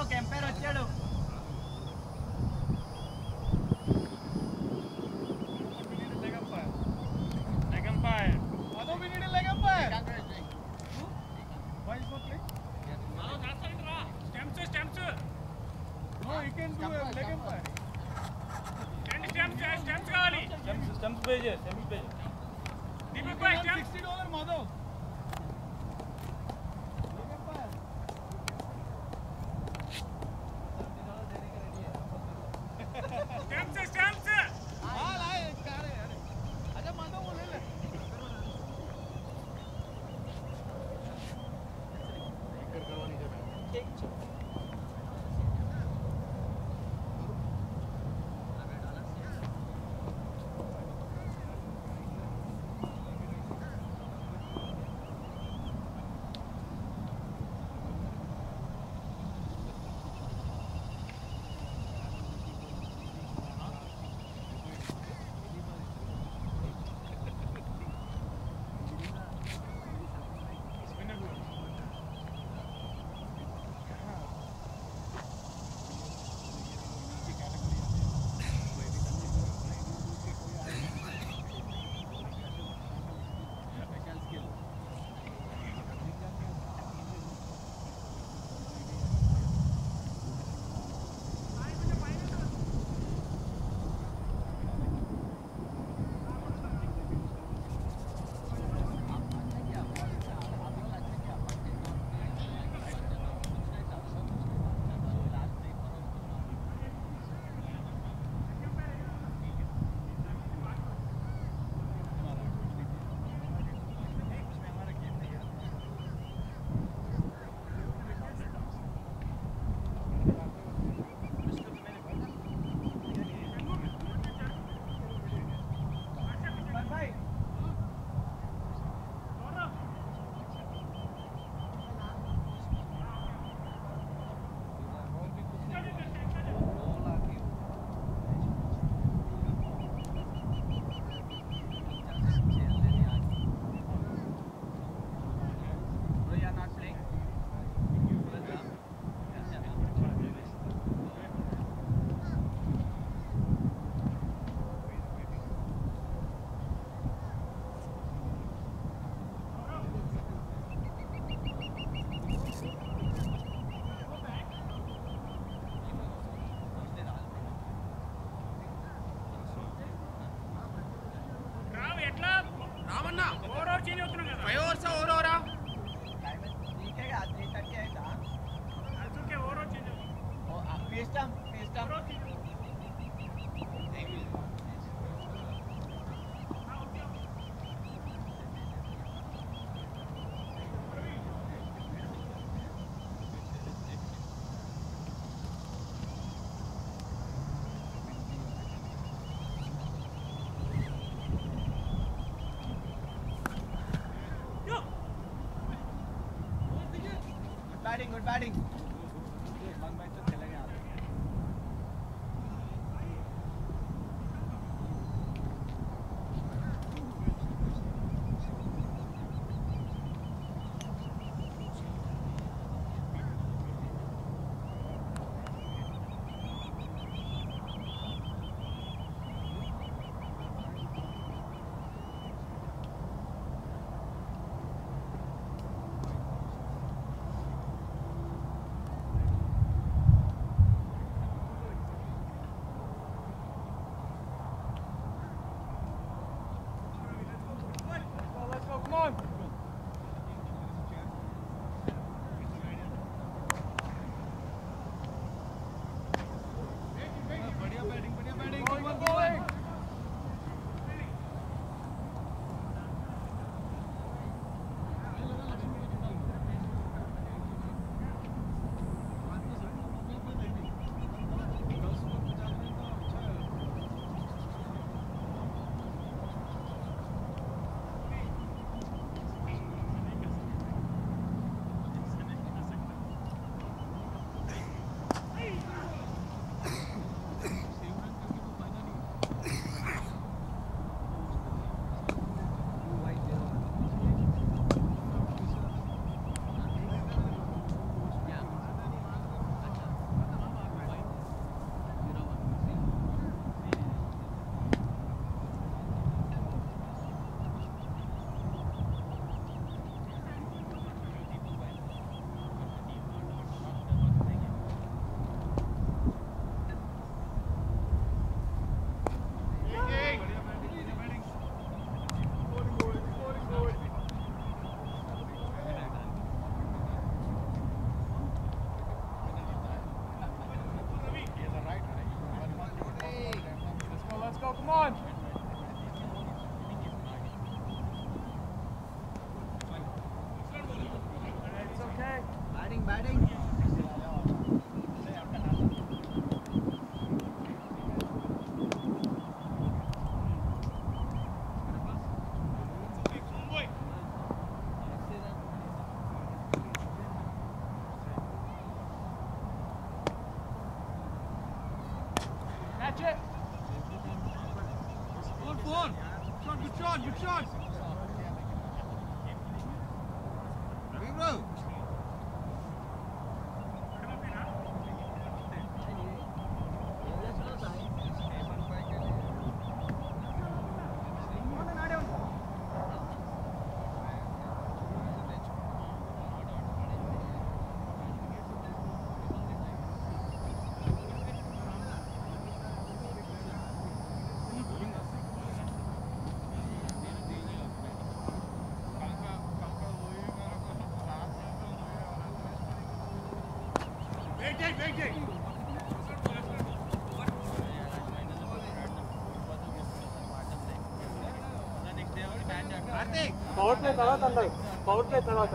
కెంపైర్ వచ్చాడు. $60 Madhav. Stamps. हाँ लाए कार है अरे. अच्छा माधव वो ले ले. Good batting. Good shot. Big row. Power play తర్వాత అన్నారు పవర్ ప్లే తర్వాత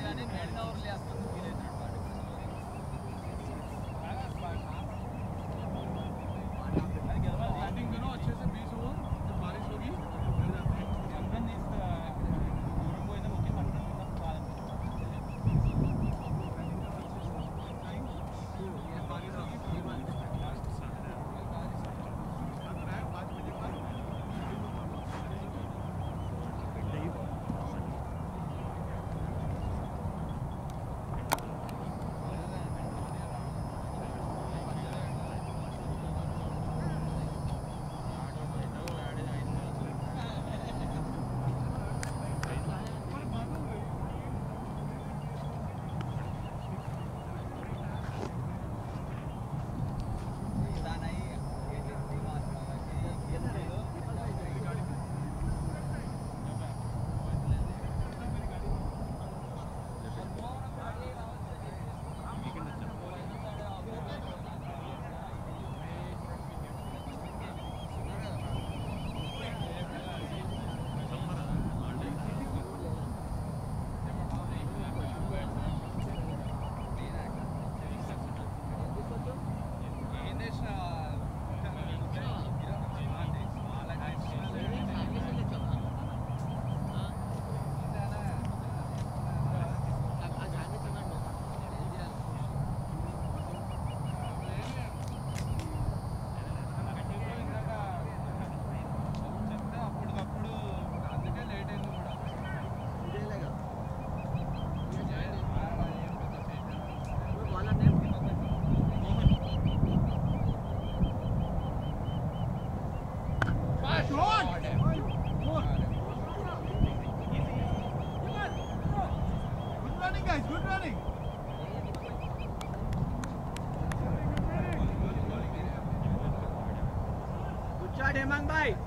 Demang bhai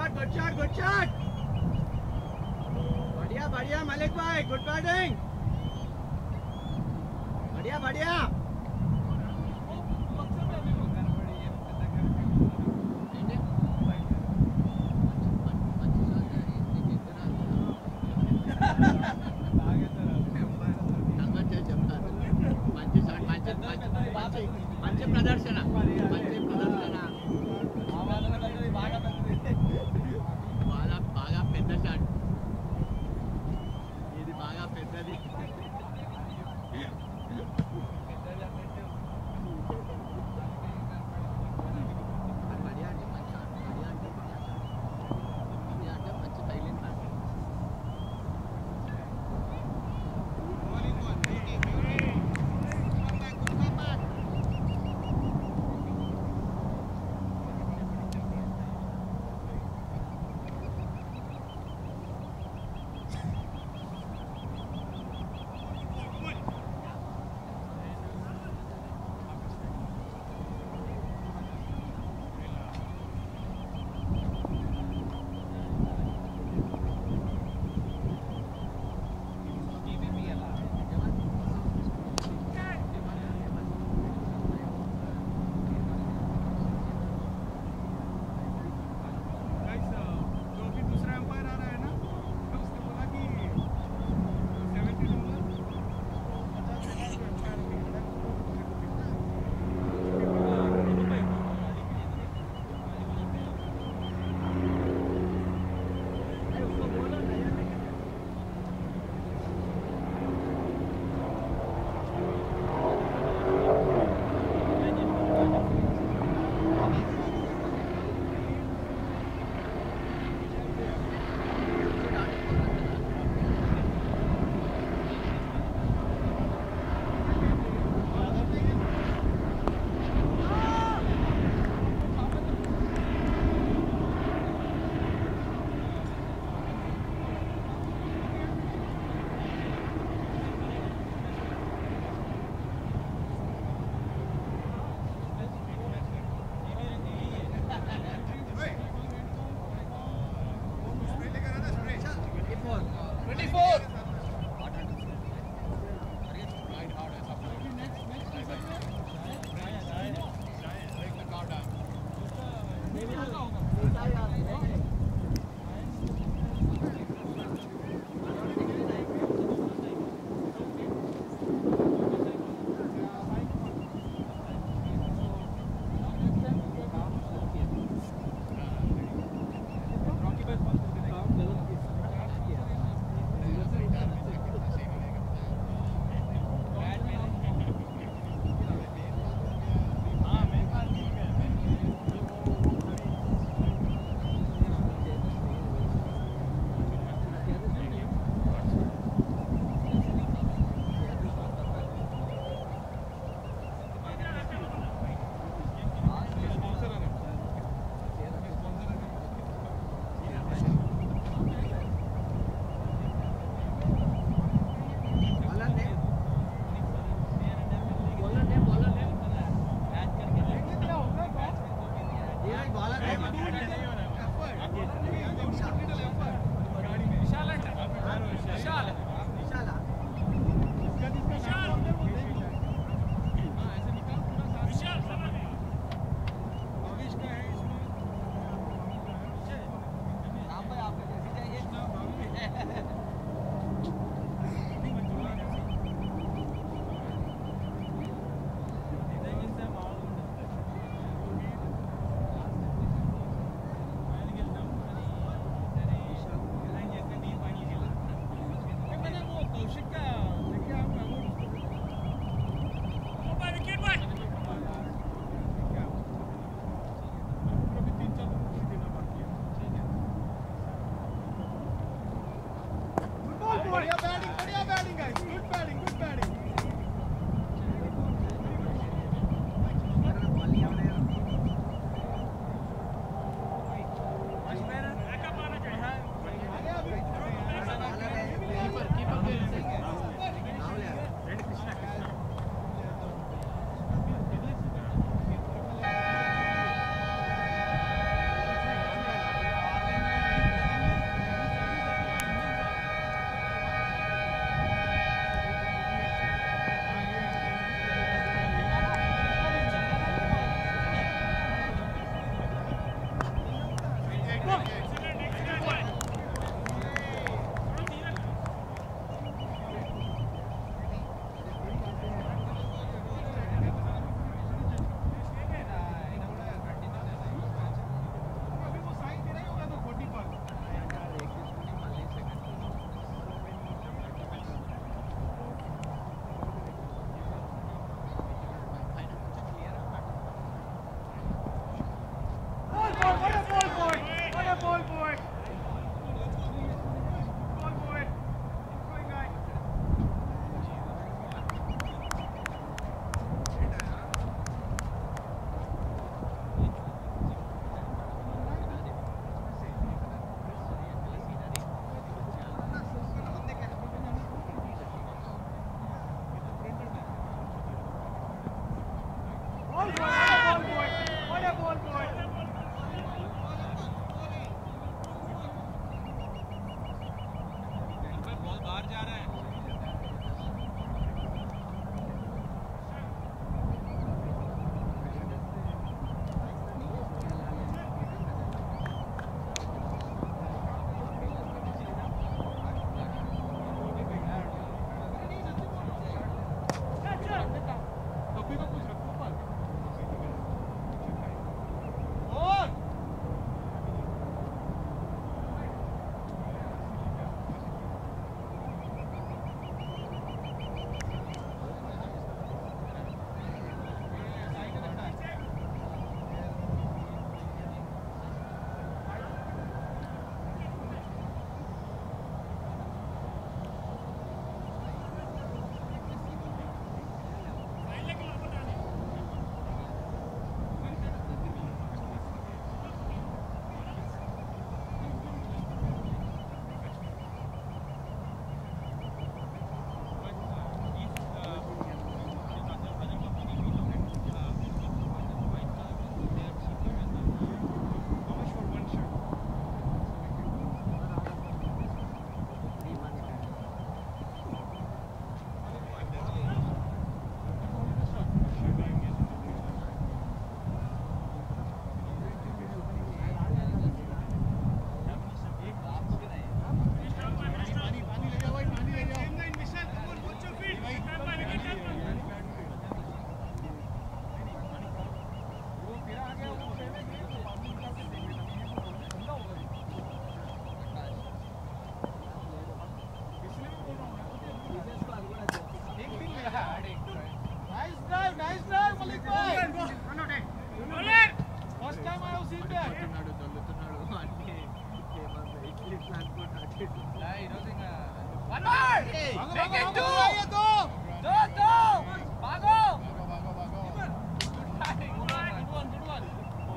good shot. बढ़िया मलिक भाई, good batting. बढ़िया. మంచి ప్రదర్శన బాగా పెద్ద షాట్ ఇది బాగా పెద్దది దొల్లుతున్నాడు అన్ని ఇడ్లీ ట్రాన్స్పోర్ట్ అటు ఈరోజు ఇంకా one more make it two బాగో good one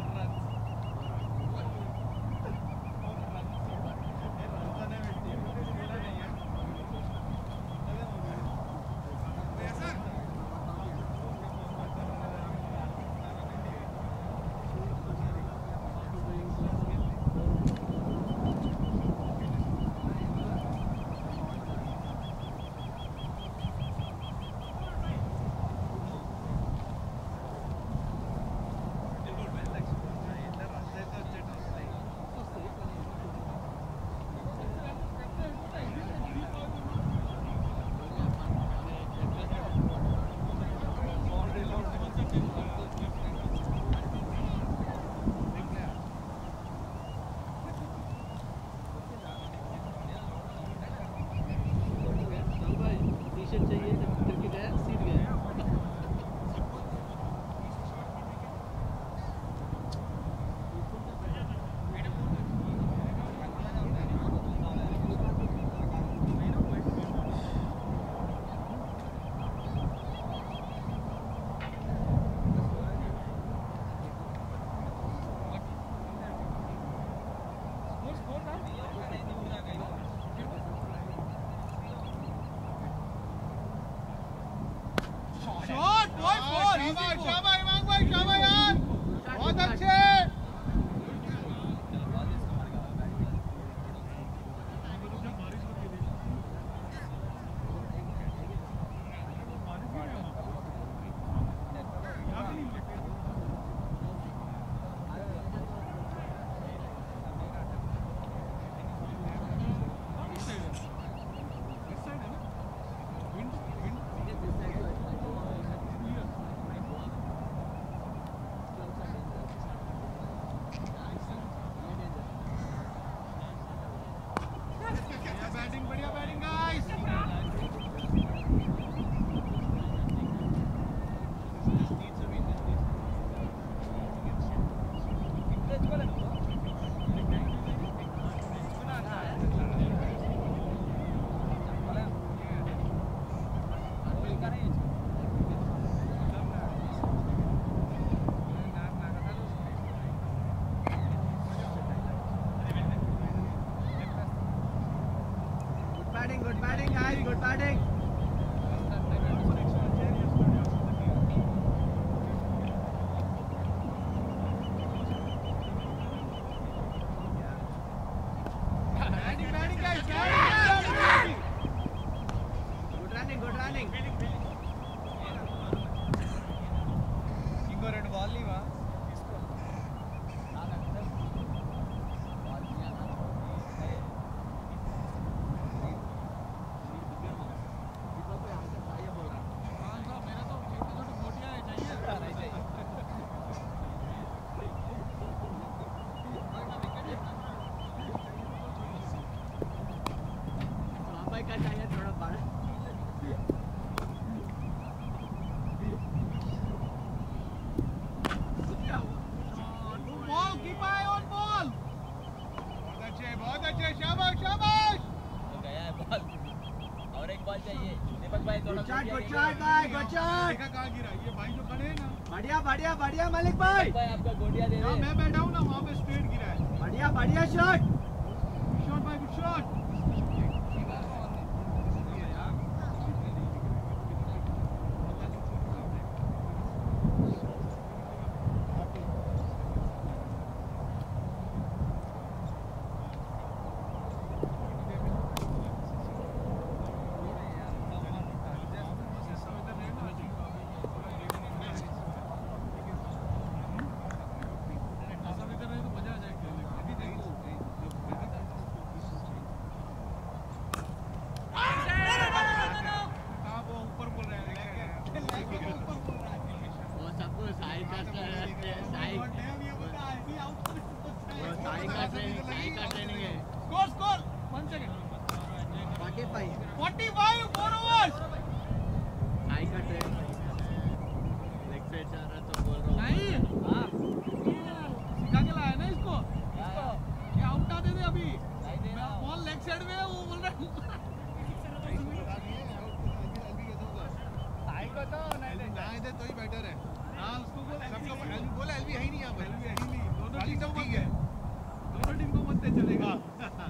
शाबाश इमाम भाई शाबाश यार बहुत अच्छे बढ़िया batting guys Good batting, guys. Good batting. Batting, guys. Good running, good running. Ingo rendu ball leava. का चाहिए थोड़ा बड़ा ball keep eye on ball बहुत अच्छे शाबाश शाबाश हो गया है बॉल और एक बॉल चाहिए दीपक भाई थोड़ा गुड शॉट भाई गुड शॉट कहां गिरा ये भाई जो खड़े हैं ना बढ़िया बढ़िया बढ़िया मलिक भाई आपका गोटिया दे दे मैं बैठा हूं ना वहां पे स्ट्रेट गिरा है बढ़िया बढ़िया शॉट शॉट भाई good shot Score 1 second 45 4 overs Sai का ट्रेन लेग साइड जा रहा तो बोल रहा हूं नहीं हां सिखा के लाया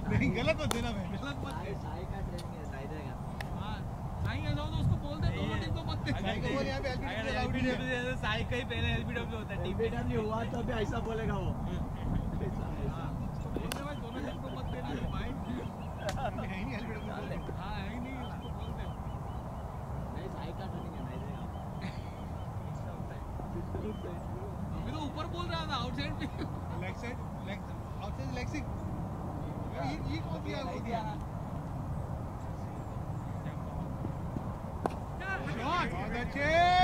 नहीं गलत मत देना मैं गलत मत दे साई का ट्रेनिंग है साई देगा हां साई है तो उसको बोल दे दोनों टीम को मत दे साई को बोल यहां पे एलबीडब्ल्यू है साई का ही पहले एलबीडब्ल्यू होता है टीम एलबीडब्ल्यू हुआ तो भी ऐसा बोलेगा वो बोल दे भाई दोनों टीम को मत देना भाई है ही नहीं एलबीडब्ल्यू हां है ही नहीं उसको बोल दे नहीं साई का ट्रेनिंग है साई देगा अभी तो ऊपर बोल रहा था आउटसाइड पे leg side leg outside leg सिक ये कौन दिया वो दिया शॉट बहुत अच्छे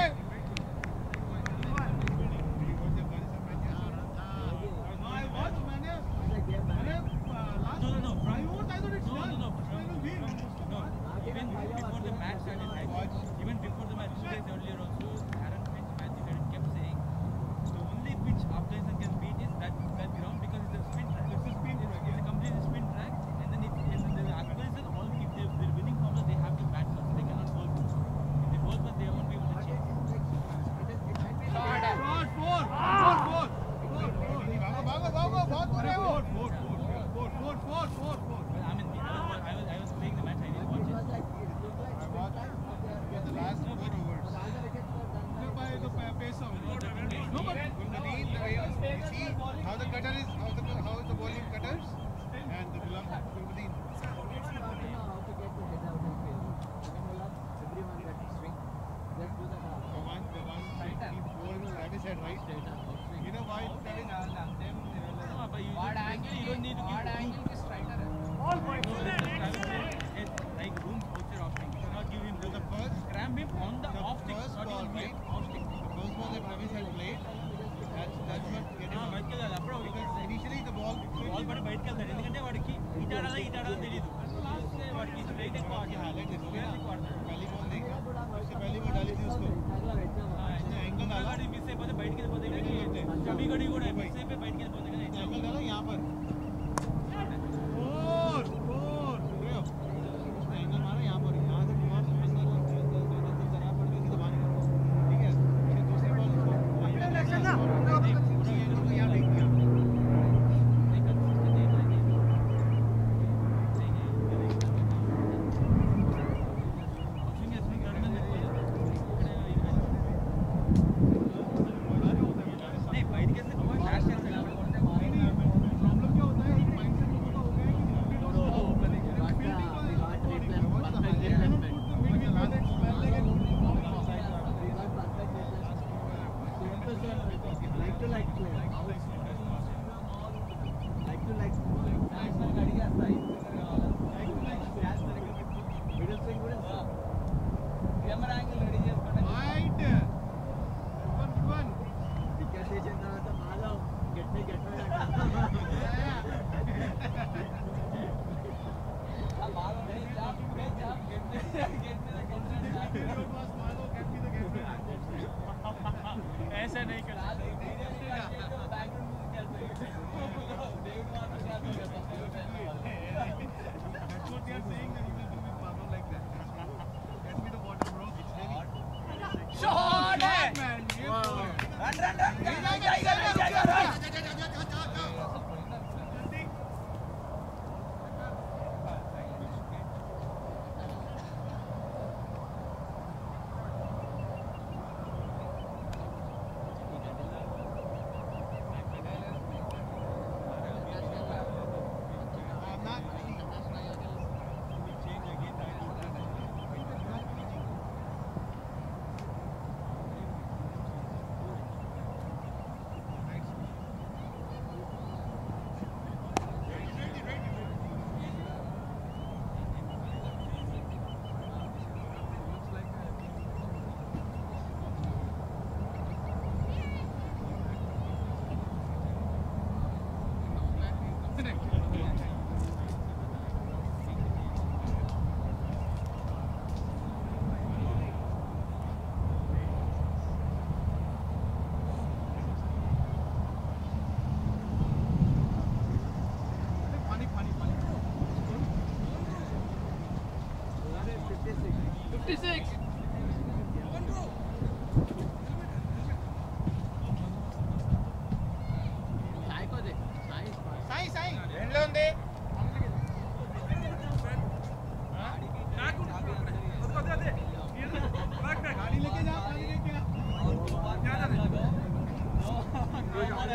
ऐसा नहीं कर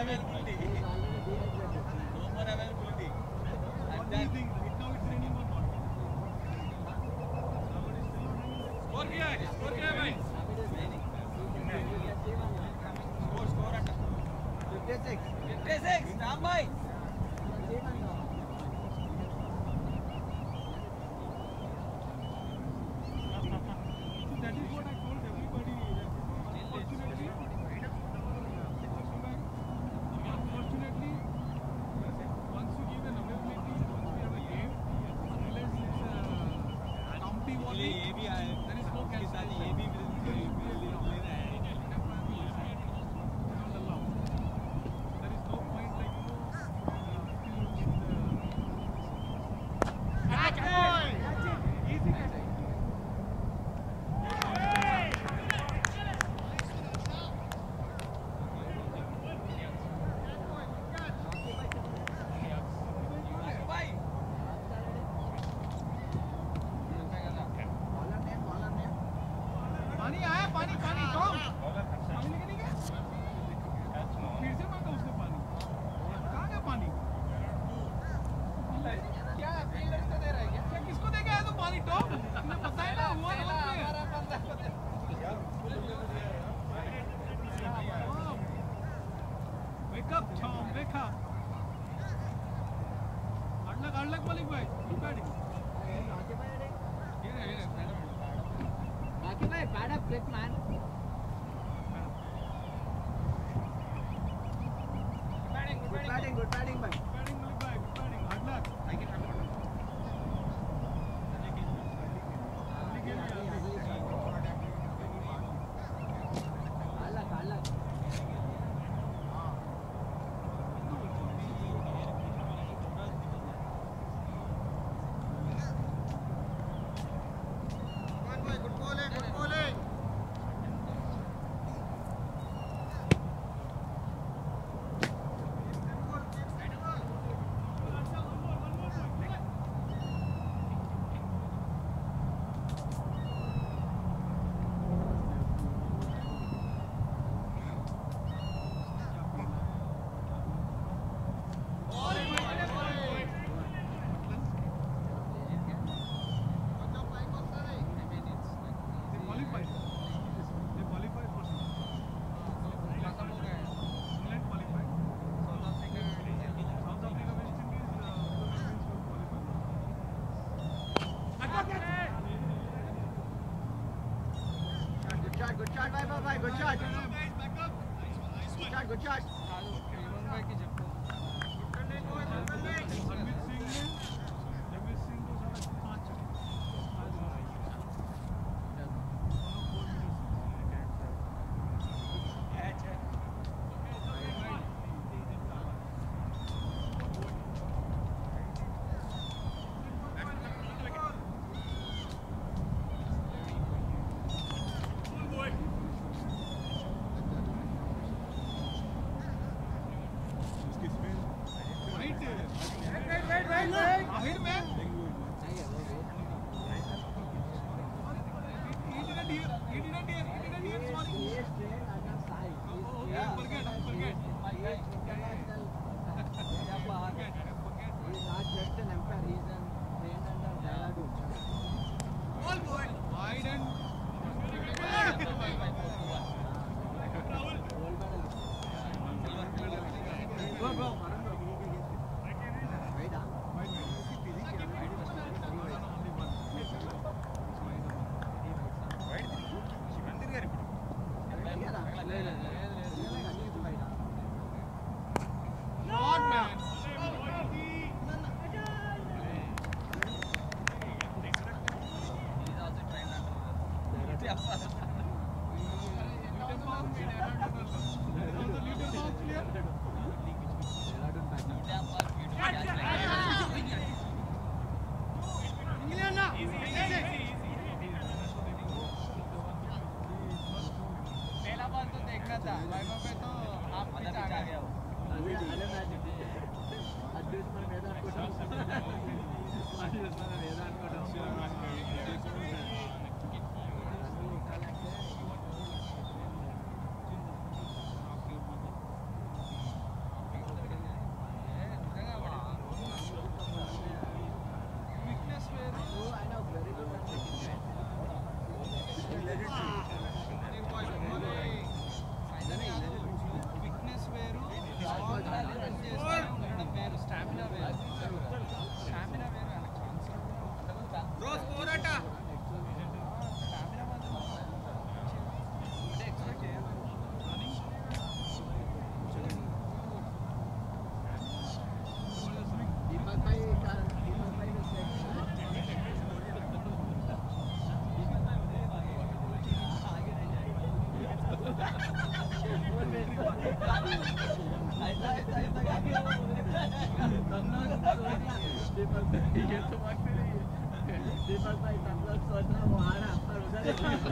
availability. He is already dehydrated. No more availability. What do you think? Right now it's raining or not? Score किया है भाई. Hamid is raining. Score at 56. 56. Ram bhai. That is what I told everybody. Unfortunately, once you give an availability, once we have a game, unless it's a county volley, there is no cancellation. There is no point like easy catch. पानी आया पानी पानी Tom पानी लेके नहीं गया फिर से मांगा उसने पानी कहाँ गया पानी क्या फील्डर से दे रहा है क्या किसको दे गया है तो पानी टॉम तुमने बताया ना हुआ wake up Tom wake up hard luck Malik भाई गुड बैटिंग ये Rocky bhai, bad up quick man. Good batting bhai. Batting Malik भाई good batting hard luck I can have Hard luck. Good shot, bhai. Good shot. Good shot. आखिर में पहला ball तो देखना था आप पिच आ गया हो। స్టామినా వేరు రోజ్ పోరాట స్టామినా మాత్రం అంటే ఎక్స్పెక్ట్ చేయాలి దీపక్ భాయ్ दीपक भाई सब लोग सोच रहे वो आ रहा पर उधर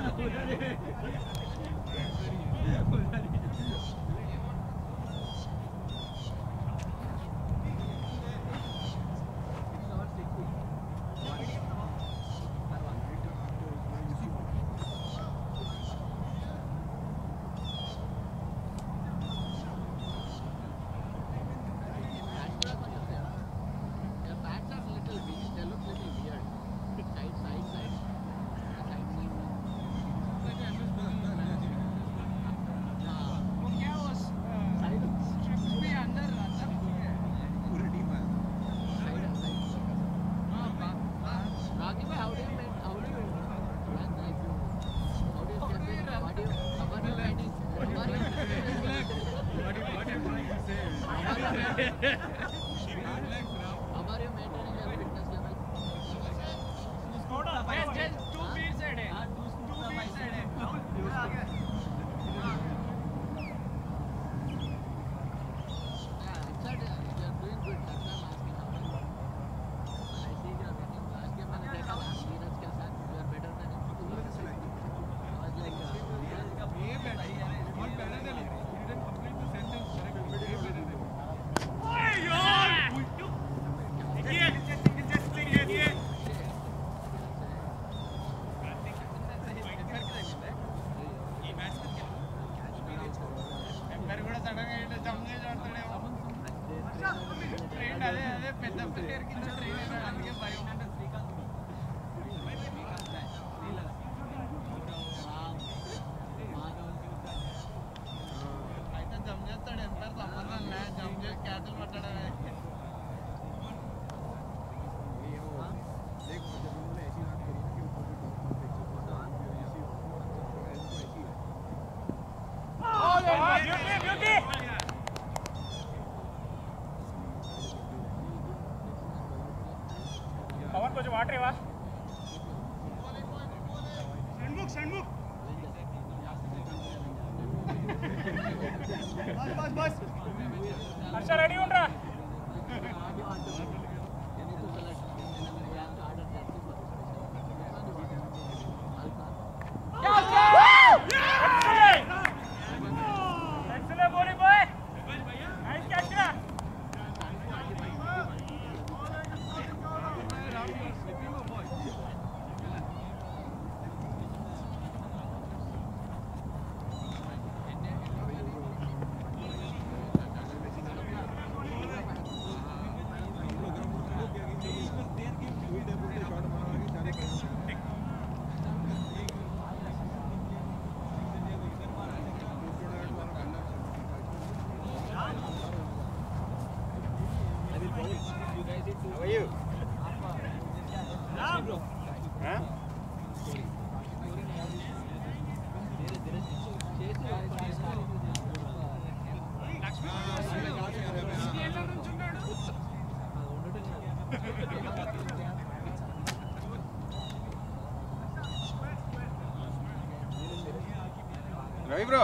Ravi bro.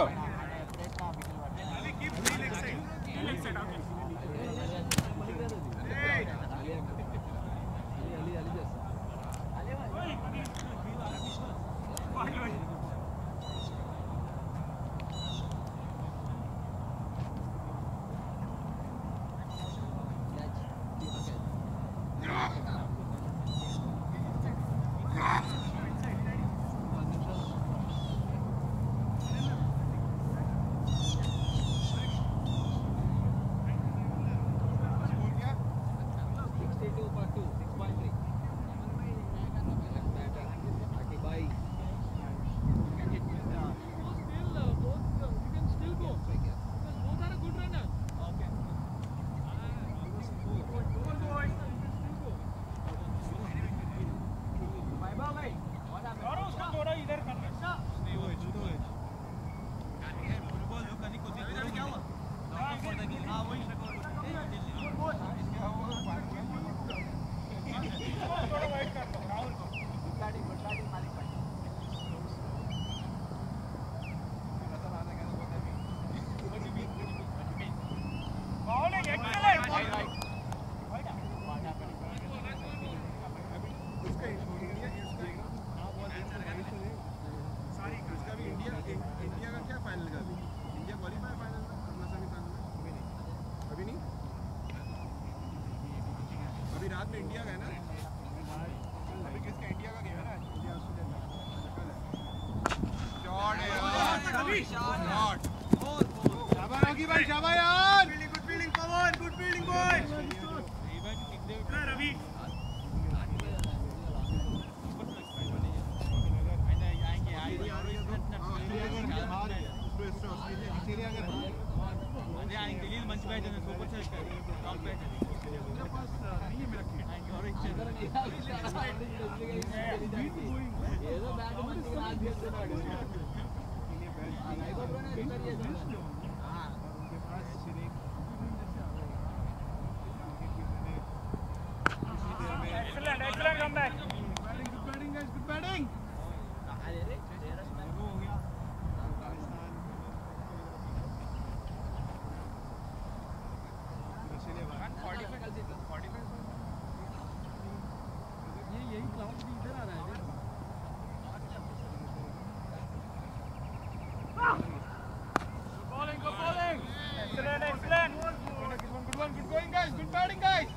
बाद में इंडिया का है ना अभी किसका इंडिया का गेम है ना इंडिया ऑस्ट्रेलिया शाबाश रवि भाई शाबाश यार good fielding Pawan good fielding boy Ravi मंच पे है सुपर से टॉप पे है मेरे पास नहीं है मेरा किट और एक ఏదో బ్యాట్ మంచిగా లాగ్ చేస్తున్నాడు excellent comeback good batting guys good batting यही क्लाउड भी इधर आ रहा है good bowling excellent good one good going guys good batting guys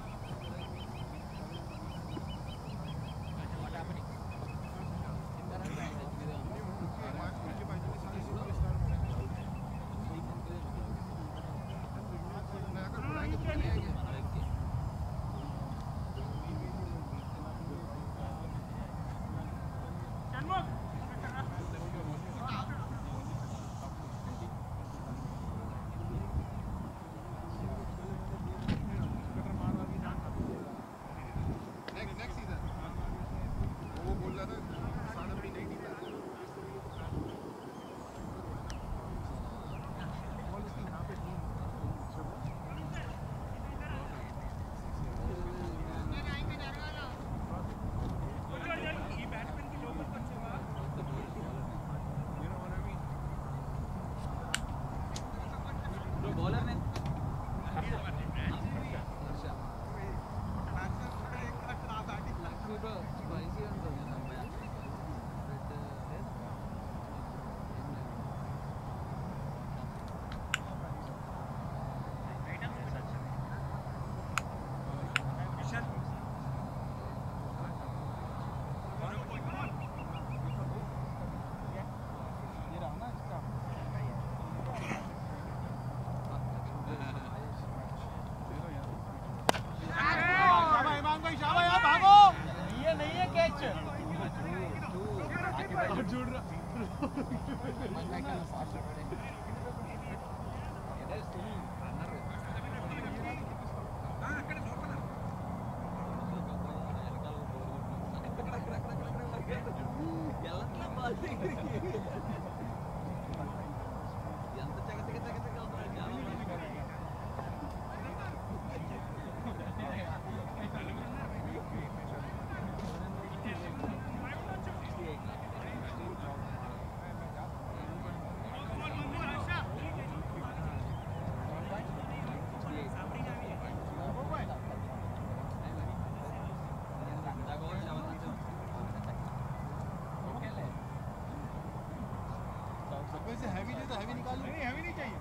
heavy चाहिए तो हैवी निकाल लो नहीं हैवी नहीं चाहिए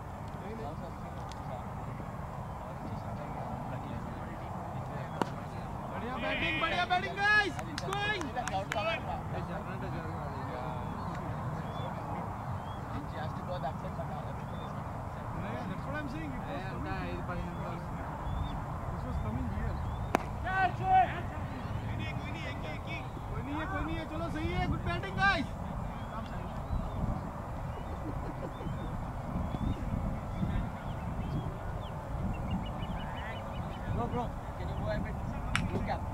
बढ़िया batting guys it's going that's what I'm saying it was coming here कोई नहीं है चलो सही है good batting guys Bro, can you go a bit? Look up.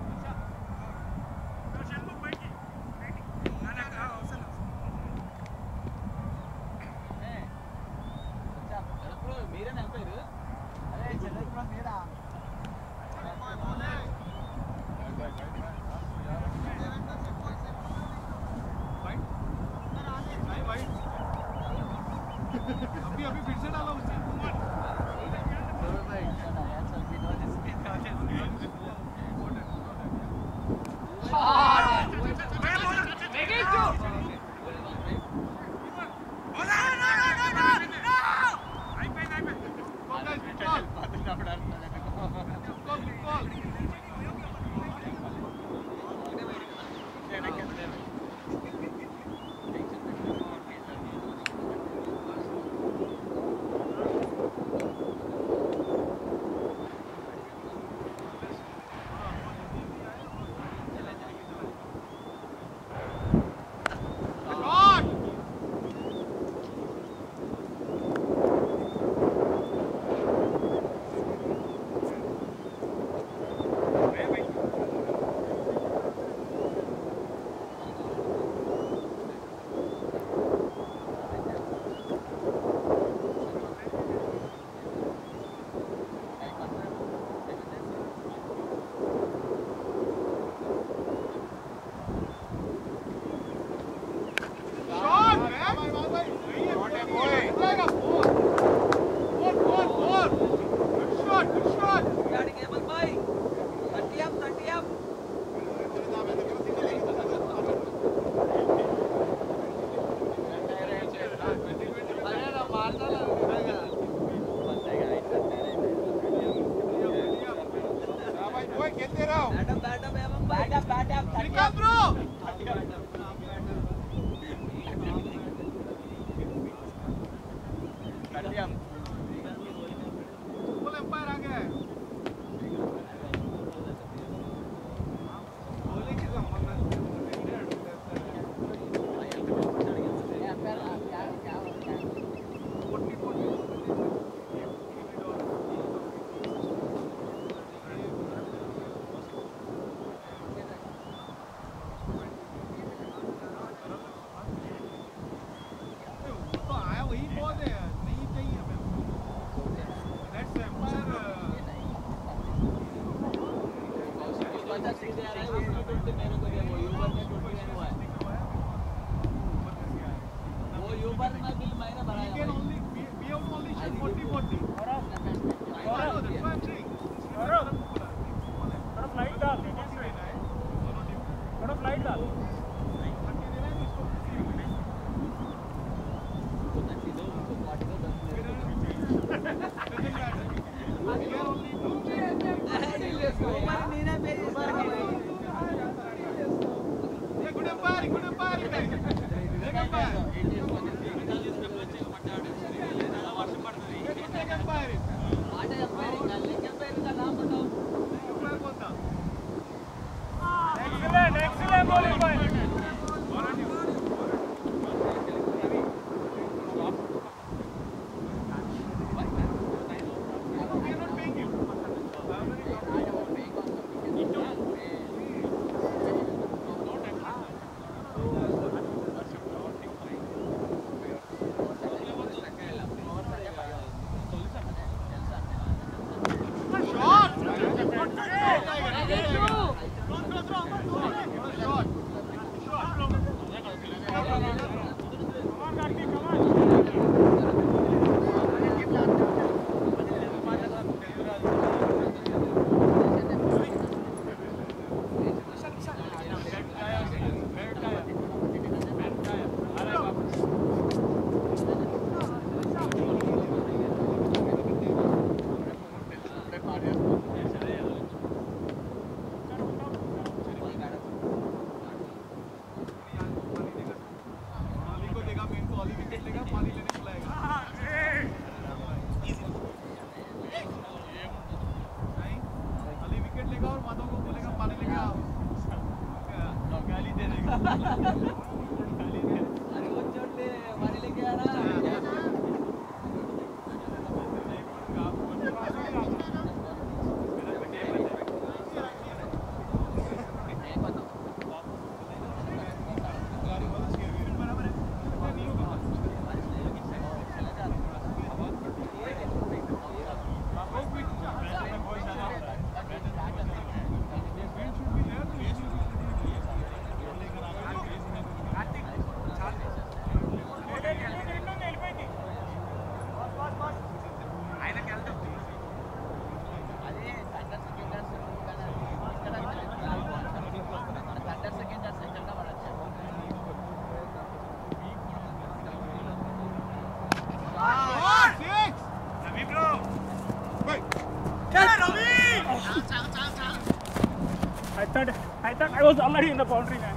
मेरे नाम पे अरे चलो मेरा अभी फिर से डालो उसे I thought I was already in the boundary, man.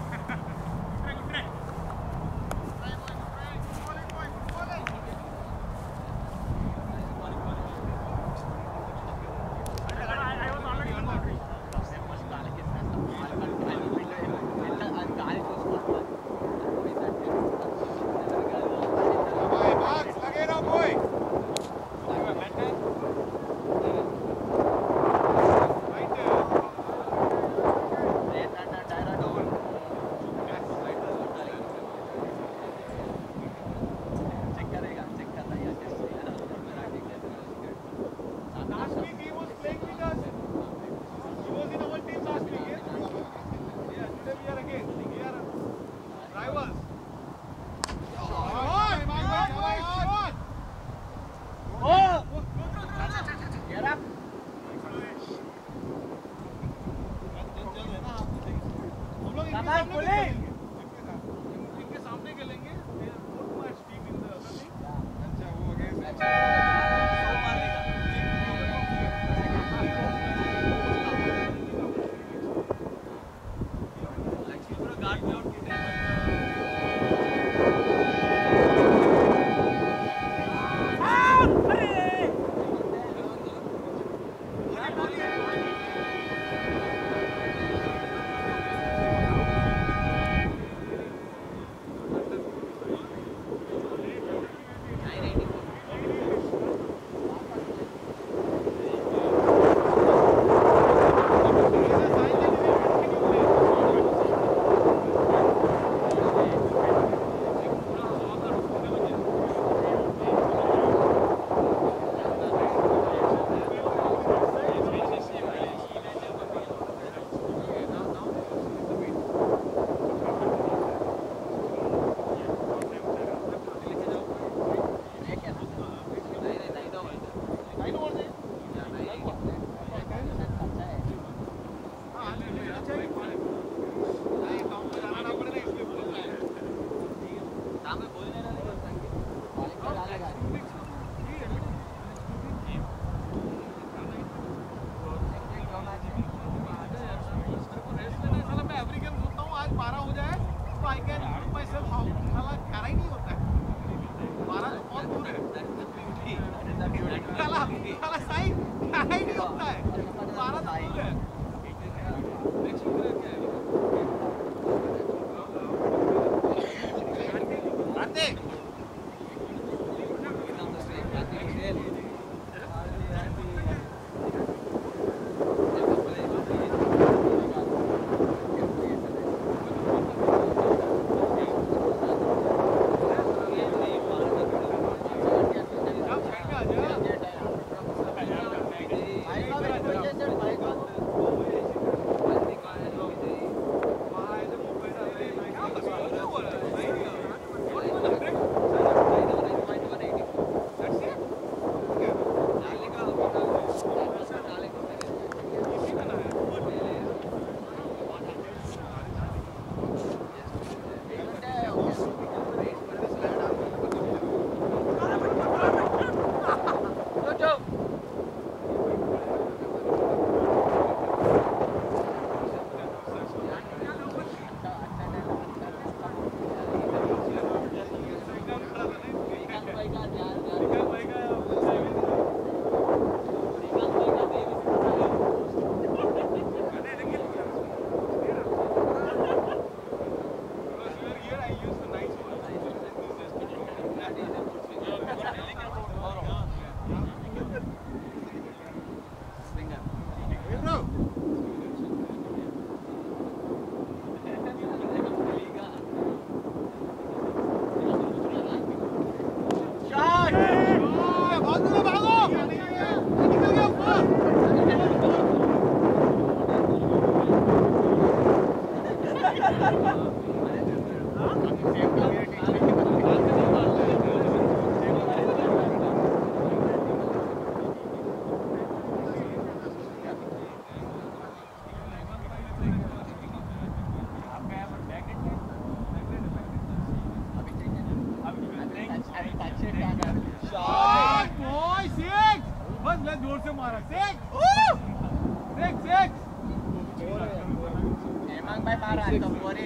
जोर से मारा 6 6 6 Emang by marah atau Korea?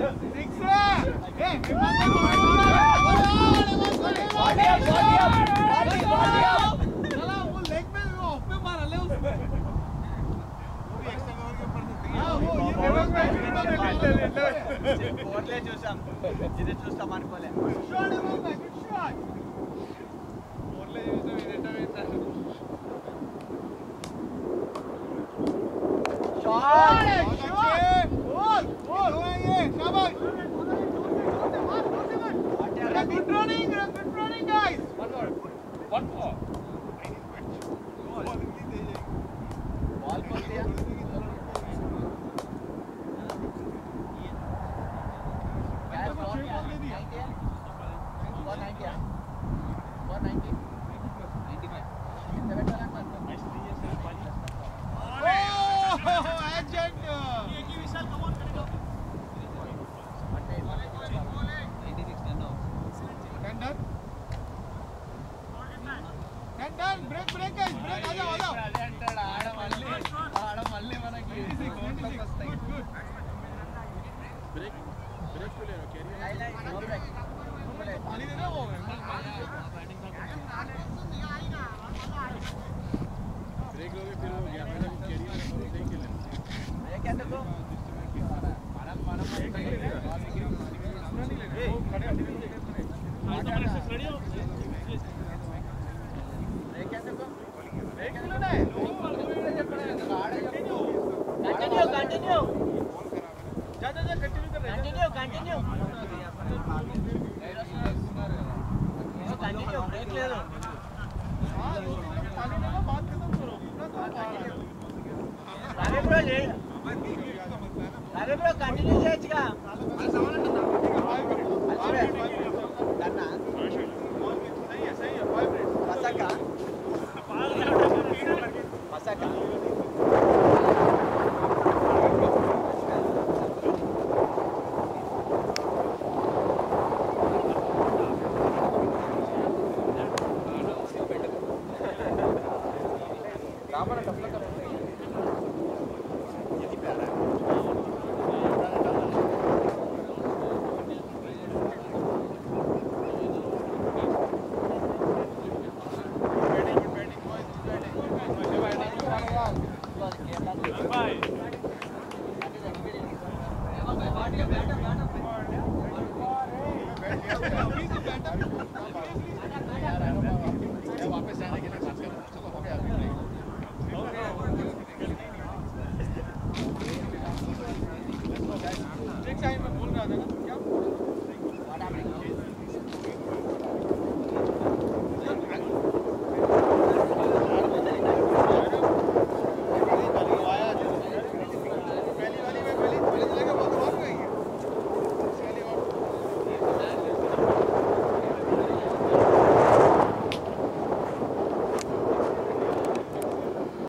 చూసాం ఇది చూస్తాం అనుకోలే अरे ब्रो कंटिन्यू చేయొచ్చుగా Bye.